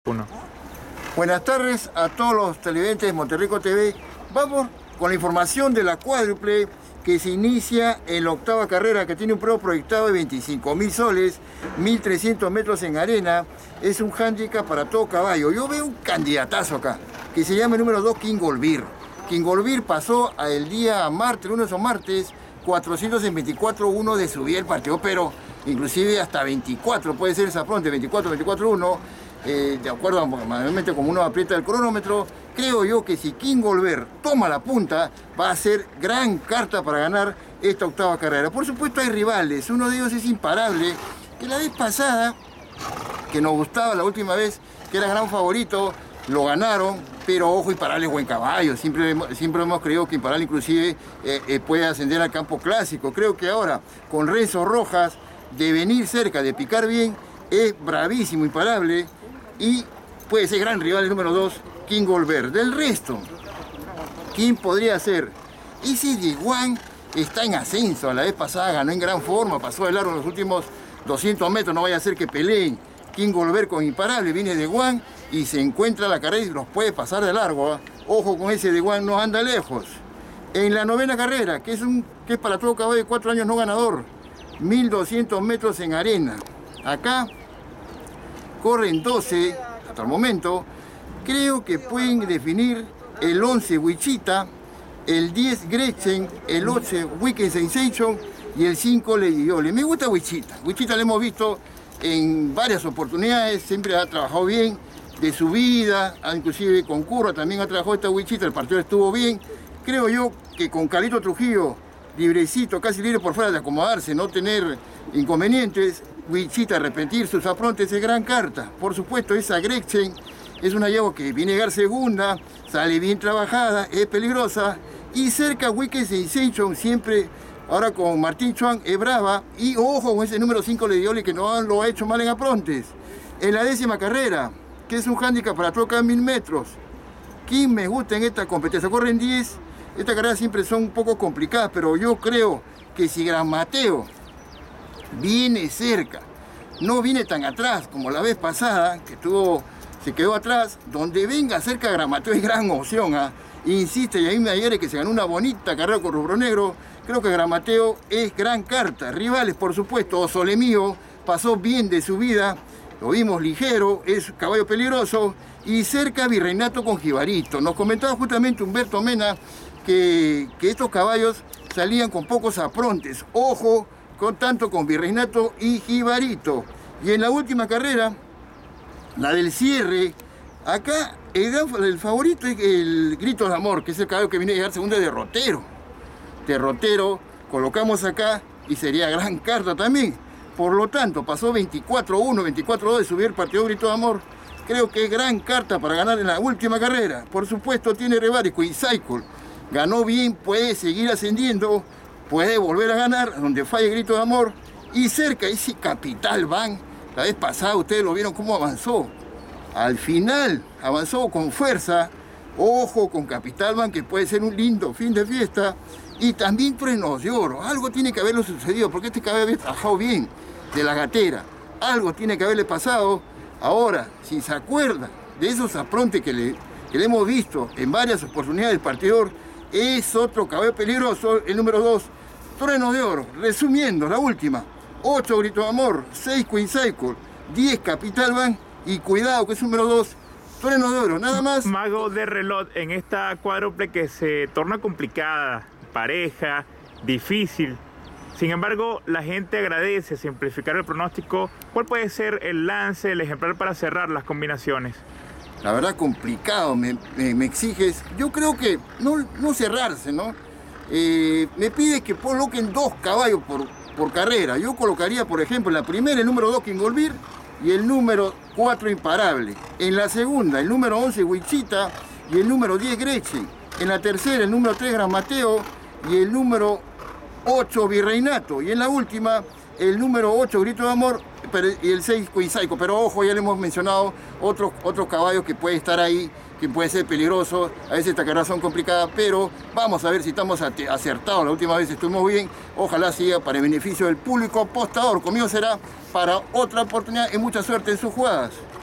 1. Buenas tardes a todos los televidentes de Monterrico TV. Vamos con la información de la cuádruple que se inicia en la octava carrera, que tiene un premio proyectado de 25.000 soles, 1.300 metros en arena. Es un handicap para todo caballo. Yo veo un candidatazo acá, que se llama el número 2, King Olvir. King Olvir pasó el día martes, lunes o martes, 400 en 24.1 de subir el partido, pero inclusive hasta 24, puede ser esa pronta, 24.1. De acuerdo, manualmente como uno aprieta el cronómetro, creo yo que si King Olvir toma la punta, va a ser gran carta para ganar esta octava carrera. Por supuesto hay rivales, uno de ellos es Imparable, que la vez pasada, que nos gustaba la última vez, que era gran favorito, lo ganaron, pero ojo, Imparable es buen caballo, siempre hemos creído que Imparable inclusive puede ascender al campo clásico. Creo que ahora, con Renzo Rojas, de venir cerca, de picar bien, es bravísimo Imparable, y puede ser gran rival el número 2, King Olvir. Del resto, ¿quién podría ser? Easy Diguan está en ascenso, la vez pasada ganó en gran forma, pasó de largo en los últimos 200 metros, no vaya a ser que peleen King Olvir con Imparable. Viene Diguan y se encuentra la carrera y los puede pasar de largo, ¿eh? Ojo con ese Diguan, no anda lejos. En la novena carrera, que es para todo caballo de 4 años no ganador, 1.200 metros en arena. Acá corren 12 hasta el momento. Creo que pueden definir el 11 Wichita, el 10 Gretchen, el 8 Weekend Sensation y el 5 Lady Yoli. Me gusta Wichita. Wichita lo hemos visto en varias oportunidades, siempre ha trabajado bien de su vida, inclusive con Curra también ha trabajado esta Wichita, el partido estuvo bien. Creo yo que con Carlito Trujillo, librecito, casi libre por fuera de acomodarse, no tener inconvenientes, Wichita arrepentir sus aprontes es gran carta. Por supuesto, esa Gretchen es una yegua que viene a llegar segunda, sale bien trabajada, es peligrosa. Y cerca Weekend Sensation siempre, ahora con Martín Chuan, es brava. Y ojo con ese número 5 Ledioli, que no lo ha hecho mal en aprontes. En la 10ª carrera, que es un handicap para tocar 1.000 metros. ¿Quién me gusta en esta competencia? Corren 10. Estas carreras siempre son un poco complicadas, pero yo creo que si Gran Mateo viene cerca, no viene tan atrás como la vez pasada, que se quedó atrás, donde venga cerca Gran Mateo es gran opción, ¿eh? Insiste Yaime Ayere, que se ganó una bonita carrera con Rubro Negro. Creo que Gran Mateo es gran carta. Rivales, por supuesto, Solemío pasó bien de su vida, lo vimos ligero, es caballo peligroso. Y cerca Virreinato con Jibarito. Nos comentaba justamente Humberto Mena que estos caballos salían con pocos aprontes. Ojo tanto con Virreinato y Jibarito. Y en la última carrera, la del cierre, acá el favorito es el Grito de Amor, que es el caballo que viene a llegar segundo de Derrotero. Derrotero colocamos acá y sería gran carta también. Por lo tanto, pasó 24-1, 24-2 de subir el partido Grito de Amor. Creo que es gran carta para ganar en la última carrera. Por supuesto, tiene rivales, Queen Cycle. Ganó bien, puede seguir ascendiendo, puede volver a ganar, donde falle Grito de Amor. Y cerca ese Capital Van, la vez pasada ustedes lo vieron cómo avanzó. Al final avanzó con fuerza. Ojo con Capital Van, que puede ser un lindo fin de fiesta. Y también Truenos de Oro. Algo tiene que haberle sucedido, porque este caballo había trabajado bien de la gatera. Algo tiene que haberle pasado. Ahora, si se acuerdan de esos aprontes que le hemos visto en varias oportunidades del partidor, es otro caballo peligroso, el número 2, Truenos de Oro. Resumiendo, la última, 8 Grito de Amor, 6 Queen Cycle, 10 Capital Van y cuidado que es número 2, Truenos de Oro, nada más. Mago de reloj, en esta cuádruple que se torna complicada, pareja, difícil. Sin embargo, la gente agradece simplificar el pronóstico. ¿Cuál puede ser el lance, el ejemplar para cerrar las combinaciones? La verdad complicado, me exiges. Yo creo que no cerrarse, ¿no? Me pide que coloquen 2 caballos por carrera. Yo colocaría, por ejemplo, en la primera el número 2 King Olvir y el número 4 Imparable. En la segunda el número 11 Wichita y el número 10 Gretchen. En la tercera el número 3 Gran Mateo y el número 8 Virreinato. Y en la última el número 8 Grito de Amor y el 6 Queen Cycle. Pero ojo, ya le hemos mencionado otros caballos que pueden estar ahí, que pueden ser peligrosos. A veces estas carreras son complicadas, pero vamos a ver si estamos acertados. La última vez estuvimos bien. Ojalá siga para el beneficio del público apostador. Conmigo será para otra oportunidad y mucha suerte en sus jugadas.